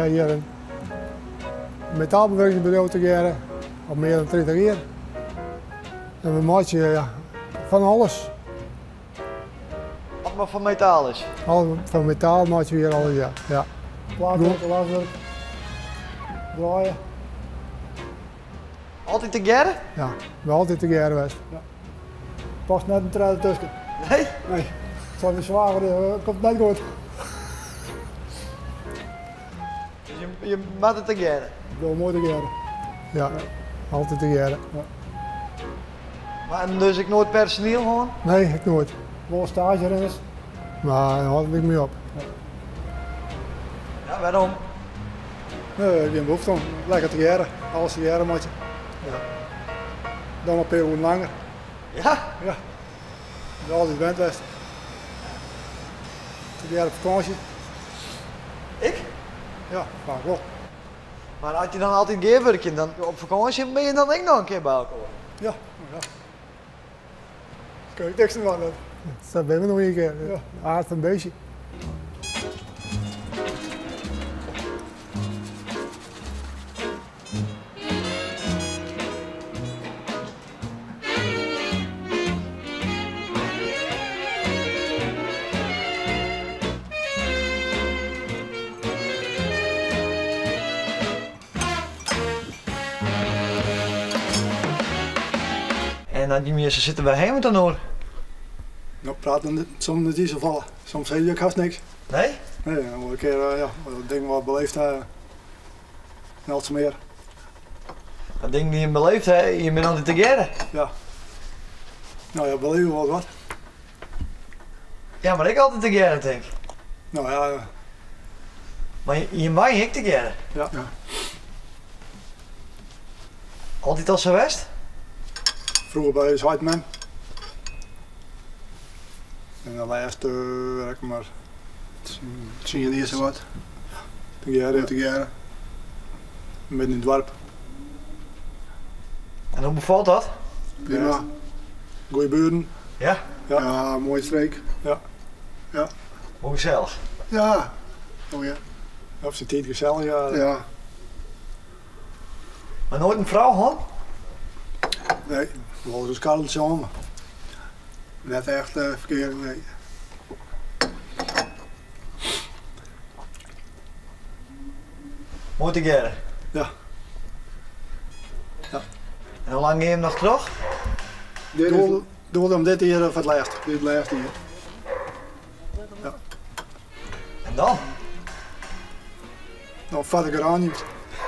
hebben hier een metaalbewerkingsbedrijf te geren, al meer dan 30 jaar. En we maken ja, van alles. Wat maar van metaal is. Van metaal maken we hier alles, ja. Ja. Plaatwerk, glaswerk, draaien. Altijd te geren? Ja, we altijd te geren geweest. Past net een trein tussen. Nee? Nee, het zal niet zwaar worden, komt net goed. Dus je maakt het te geren? Ik wil mooi te geren. Ja, altijd te geren. Ja. Maar dus ik nooit personeel gewoon? Nee, ik nooit. Wel stagerenners. Maar daar had ik mee op. Ja, waarom? Nee, geen behoefte om. Lekker te geren. Alles te geren moet je. Ja. Dan een periode langer. Ja? Ja. Dat is altijd bent geweest. Te geren op vakantie. Ik? Ja, vaak wel. Maar had je dan altijd geerwerken, dan op vakantie ben je dan ook nog een keer bij elkaar? Ja, ja. Kun je niks aan doen. Dat ben we nog een keer. Ja. Aard van beestje. En dan die mensen zitten bij hem dan hoor. Nou, praten soms niet zo vallen. Soms zeg je, ik haast niks. Nee? Nee, dan een keer, ja, dat ding wat beleefd hebben. Niets meer. Dat ding die je beleeft, hè, je bent altijd te geren. Ja. Nou ja, beleven wel wat. Ja, maar ik altijd te geren denk ik. Nou ja, Maar je mag ik te geren. ja. Ja. Altijd al zo geweest? Vroeger bij Zuidman. En de laatste, werk maar, zie je niet zo wat. Te geren. Midden in het dorp. En hoe bevalt dat? Prima. Goeie buren. Ja? Ja, mooie streek. Ja. Hoe gezellig. Ja. Oh ja. Op zijn tijd gezellig, ja. Ja. Maar nooit een vrouw gewoon? Nee, we hadden dus koud samen. Net echt verkeerd, nee. Mooi te geren. Ja. En hoe lang ga je hem nog terug? Doe hem dit hier voor het laatst. Dit laatste hier. Ja. En dan? Nou, vatte geraniums.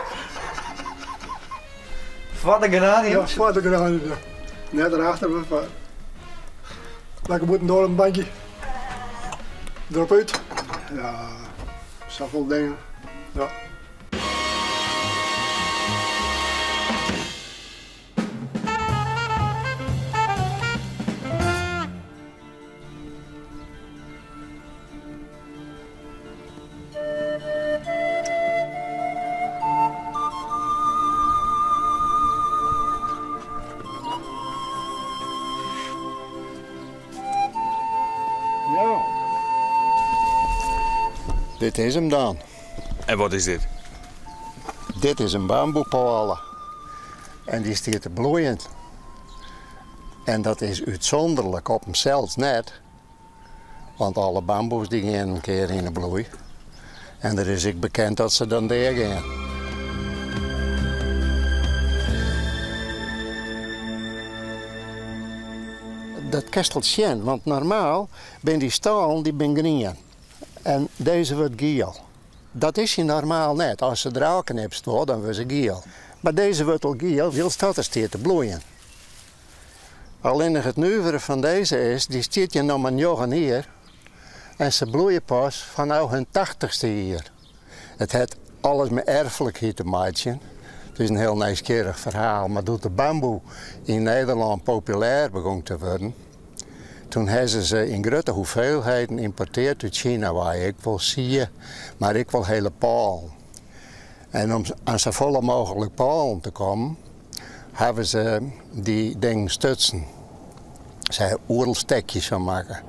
Wat een Ja, geraniums? vatte geraniums. Ja. Net erachter, maar lekker moeten door een bankje. Erop uit. Ja, zoveel dingen. Ja. Dit is hem dan. En wat is dit? Dit is een bamboepalen. En die staat te bloeien. En dat is uitzonderlijk op hem zelfs net. Want alle bamboes die gaan een keer in de bloei. En er is ik bekend dat ze dan daar gaan. Dat kasteltje, want normaal ben die stalen die ben groen. En deze wordt geel. Dat is je normaal net. Als ze draken hebt staan, dan wordt ze geel. Maar deze wordt al geel, wil staat er steeds te bloeien. Alleen het nuivere van deze is, die staat je nog maar jaren hier. En ze bloeien pas vanaf hun 80ste hier. Het heeft alles met erfelijkheid te maken. Het is een heel nieuwsgierig verhaal, maar doet de bamboe in Nederland populair begon te worden, toen hebben ze in grote hoeveelheden importeerd uit China, waar ik wil zien, maar ik wil hele palen. En om aan zo volle mogelijk palen te komen, hebben ze die dingen stutsen. Ze hebben oerelstekjes van maken.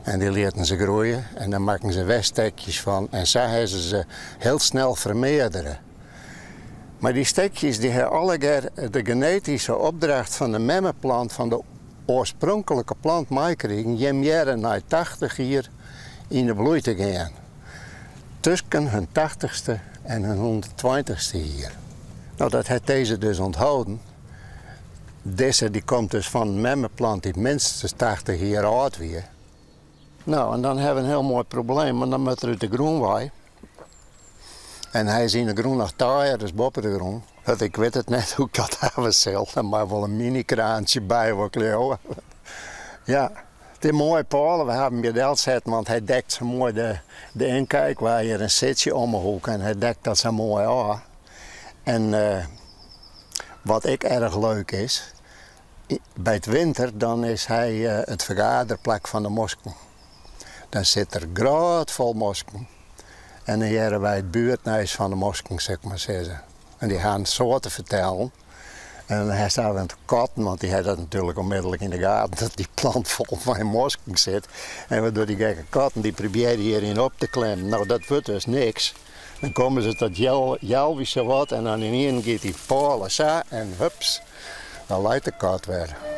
En die lieten ze groeien en dan maken ze weststekjes van. En zo hebben ze heel snel vermeerderen. Maar die stekjes die hebben alle keer de genetische opdracht van de memmenplant, van de oorspronkelijke plant meekregen, jem jaren na 80 hier in de bloei te gaan. Tussen hun 80ste en hun 120ste hier. Nou, dat heeft deze dus onthouden. Deze die komt dus van een memmenplant die minstens 80 jaar oud weer. Nou, en dan hebben we een heel mooi probleem, want dan moet er uit de groenwaai. En hij is in de groen nog taaier, dus boven de groen. Dat ik weet het net hoe ik dat hebben zal. Er maar wel een mini-kraantje bij wat kleeuwen. Ja, het is mooi Paul. We hebben hem gedeld zetten, want hij dekt zo mooi de inkijk waar je een zitje om de hoek en hij dekt dat zo mooi aan. En wat ik erg leuk is, bij het winter dan is hij het vergaderplek van de mosken. Dan zit er groot vol mosken. En dan hebben wij het buurthuis van de mosken, zeg maar zeggen. En die gaan soorten vertellen. En hij staat aan het katten, want die heeft dat natuurlijk onmiddellijk in de gaten, dat die plant vol van mosken zit. En waardoor die gekke katten, die proberen hierin op te klemmen. Nou, dat wordt dus niks. Dan komen ze tot Jelwische wat en dan in één gaat die palen zo en hups, dan leidt de kat weer.